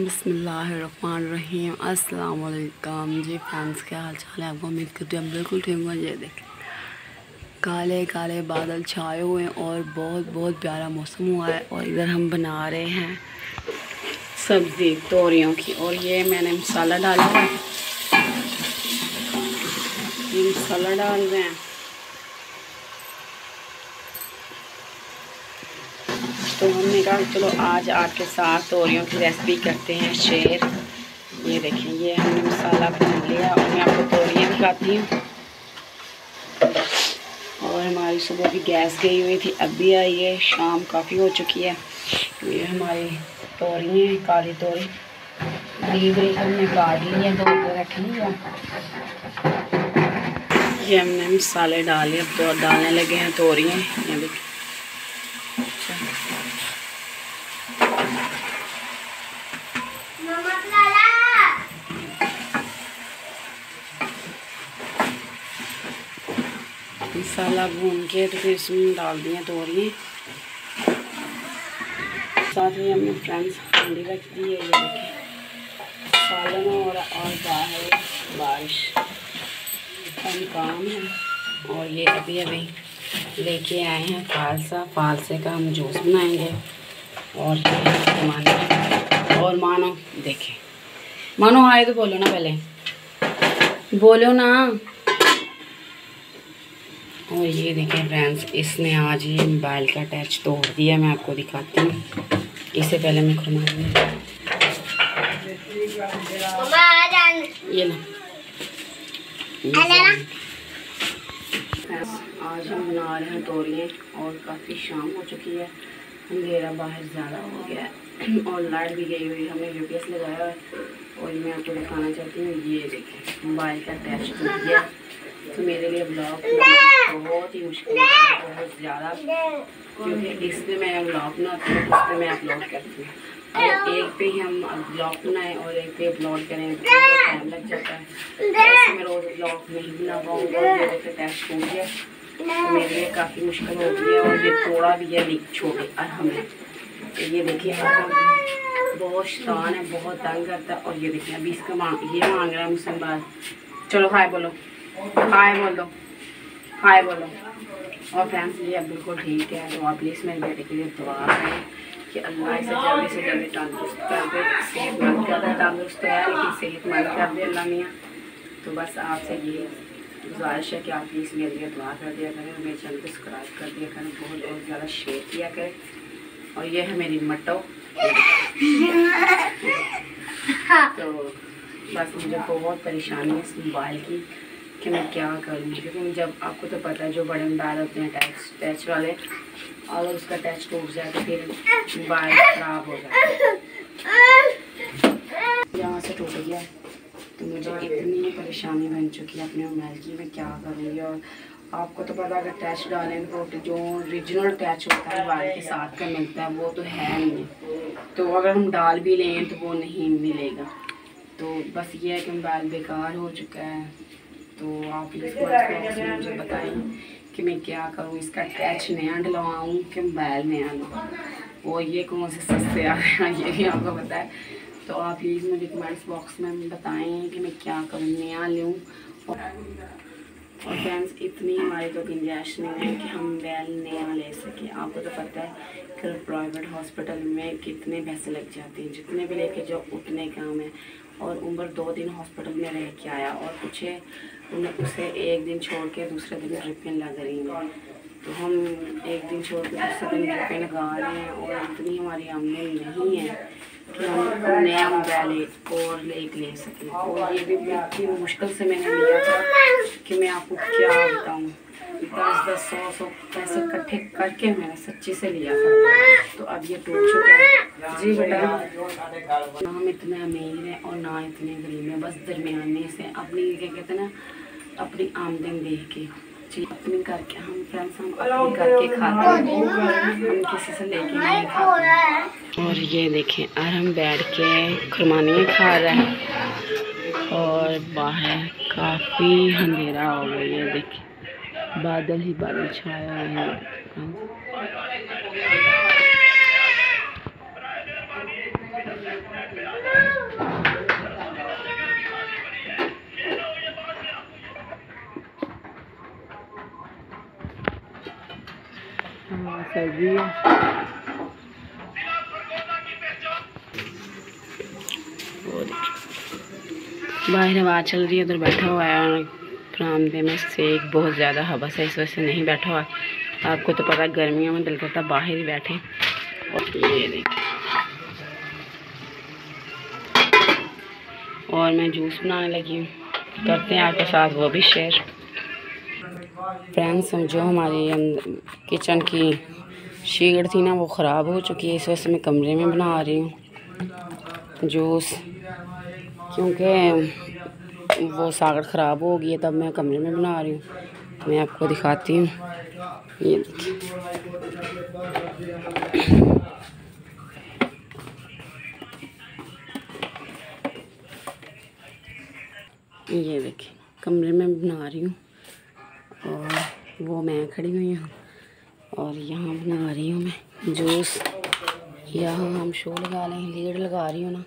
बिस्मिल्लाहिर्रहमानिर्रहीम। अस्सलाम वालेकुम जी फ्रेंड्स, क्या हाल चाल है? आपको उम्मीद करती हूँ हम बिल्कुल ठीक होंगे। ये देखें, काले काले बादल छाए हुए हैं और बहुत बहुत प्यारा मौसम हुआ है। और इधर हम बना रहे हैं सब्ज़ी तोरियों की। और ये मैंने मसाला डाला है, ये मसाला डाल रहे हैं। तो हमने कहा चलो आज आपके साथ तोरियों की रेसिपी करते हैं शेयर। ये देखें, ये हमने मसाला बना लिया और मैं आपको तोरियाँ दिखाती हूँ। और हमारी सुबह की गैस गई हुई थी, अब भी आई है, शाम काफ़ी हो चुकी है। ये हमारी तोरियाँ हैं, काली तोरी बरीक बरीक हमने काट ली है, धो के रख लिया। ये हमने मसाले डाले, अब तो डालने लगे हैं तोरियाँ। ये देखिए, मसाला भून के तो फिर इसमें डाल दिए तोरियाँ। साथ में हमने फ्रेंड्स ठंडी रख दी है। ये देखिए, सालन और बाहर बारिश कम काम है। और ये अभी अभी लेके आए हैं फालसे का हम जूस बनाएंगे। और मानो देखें, मानो हाय तो बोलो ना, पहले बोलो ना। और ये देखें फ्रेंड्स, इसने आज ये मोबाइल का टच तोड़ दिया। मैं आपको दिखाती हूँ, इससे पहले मैं खुलवा ये ना। आज हम बना रहे हैं तोरियाँ और काफ़ी शाम हो चुकी है, अंधेरा बाहर ज़्यादा हो गया है और लाइट भी गई हुई है। हमने यूपीएस लगाया है। और मैं आपको दिखाना चाहती हूँ, ये देखें मोबाइल का टच टूट गया। तो मेरे लिए ब्लॉग बहुत ही मुश्किल है, बहुत ज़्यादा, क्योंकि इस पर मैं ब्लॉग बनाती हूँ, इस पर मैं अपलोड करती हूँ। और एक पे ही हम ब्लॉग बनाएं और एक पे अपलोड करें तो बहुत टाइम लग जाता है। ऐसे मैं रोज़ ब्लॉग नहीं बना पाऊँगी। और ये देखिए टच टूट गया, तो मेरे लिए काफ़ी मुश्किल हो गई है। और ये थोड़ा भी है छोटे अरहम है। तो ये देखिए अरहम बहुत शैतान है, बहुत तंग करता है। और ये देखिए अभी इसका मांग रहा है मुझसे बात। चलो हाय बोलो, हाय बोलो, हाय बोलो। और फ्रेंड्स ये अब बिल्कुल ठीक है। तो आप प्लीज़ मेरे बेटे के लिए दुआ करें कि अल्लाह इसे से जल्दी तंदुरुस्त कर दे, सेहतमंद कर दे। तंदुरुस्त है लेकिन सेहतमंद कर दे अल्लाह मियाँ। तो बस आपसे ये गुजारिश है कि आप प्लीज़ मेरे लिए दुआ कर दिया करें, मेरे चैनल को सब्सक्राइब कर दिया करें, बहुत ज़्यादा शेयर किया करें। और ये है मेरी मटो। तो बस मुझे बहुत परेशानी है इस मोबाइल की कि मैं क्या करूँ, क्योंकि जब आपको तो पता है जो बड़े मोबाइल होते हैं टच वाले, अगर उसका टच टूट जाए तो फिर मोबाइल ख़राब हो जाता है। यहाँ से टूट गया तो मुझे इतनी परेशानी बन चुकी है अपने मोबाइल की, मैं क्या करूँगी। और आपको तो पता अगर टच डालें तो जो ओरिजिनल टच होता है मोबाइल के साथ का मिलता है वो तो है नहीं, तो अगर हम डाल भी लें तो वो नहीं मिलेगा। तो बस ये है कि मोबाइल बेकार हो चुका है। तो आप प्लीज़ मुझे बताएं कि मैं क्या करूं, इसका टच नया डलवाऊँ कि मोबाइल नया लूँ। और ये कौन से सस्ते आ रहे हैं ये भी आपको पता है। तो आप प्लीज़ मुझे कमेंट्स बॉक्स में बताएं कि मैं क्या करूँ, नया लूँ। और फ्रेंड्स इतनी हमारी तो गुंजाइश नहीं है कि हम मोबाइल नया ले सकें। आपको तो पता है कि प्राइवेट हॉस्पिटल में कितने पैसे लग जाते हैं, जितने भी लेके जाओ उतने काम है। और उम्र 2 दिन हॉस्पिटल में रह के आया और उसे एक दिन छोड़ के दूसरे दिन ड्रिपें लग रही हैं। तो हम एक दिन छोड़ के दूसरे दिन ड्रिपें लगा रहे हैं और इतनी हमारी आमदनी नहीं है कि हम नया मोबाइल और ले सकें। और ये भी इतनी मुश्किल से मैंने लिया था कि मैं आपको क्या बताऊँ, 10-10, 100 पैसे इकट्ठे करके मैंने सच्ची से लिया था। तो अब ये टूट चुका है। जी बेटा, ना हम इतने अमीर हैं और ना इतने गरीब हैं, बस दरमियाने से अपनी क्या कहते हैं ना, अपनी आमदनी देख के जी अपनी करके हम फ्रेंड्स हम अपनी करके खाते हैं, हम किसी से लेके नहीं खाते। और ये देखें और हम बैठ के खुरमानियाँ खा रहे हैं और बाहर काफ़ी अंधेरा हो गया है। देखिए बादल ही बादल छाया है। सर्दी है। बाहर हवा चल रही है, उधर बैठा हुआ है बरामदे में। सेक बहुत ज़्यादा हवस है, इस वजह से नहीं बैठा हुआ। आपको तो पता है गर्मियों में दिल करता बाहर ही बैठे। और ये देखिए, और मैं जूस बनाने लगी हूँ। करते हैं आपके साथ वो भी शेयर। फ्रेंड्स, जो हमारी किचन की शीट थी ना, वो ख़राब हो चुकी है। इस वजह से मैं कमरे में बना रही हूँ जूस, क्योंकि वो सागड़ ख़राब हो गई है। तब मैं कमरे में बना रही हूँ। मैं आपको दिखाती हूँ। ये देखिए, ये देखिए कमरे में बना रही हूँ। और वो मैं खड़ी हुई हूँ और यहाँ बना रही हूँ मैं जूस। यहाँ हम शो लगा लें, लीड लगा रही हूँ ना।